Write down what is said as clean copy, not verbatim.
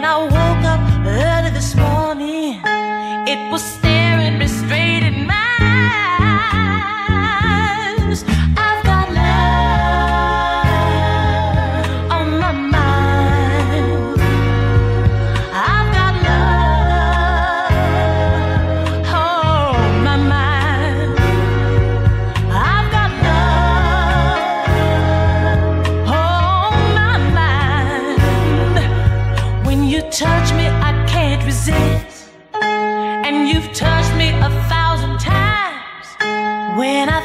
When I woke up early this morning, it was staring me straight in my eyes. I've got love on my mind. I've got love on my mind. I've got love on my mind. When you touch me, I can't resist. And you've touched me 1,000 times. When I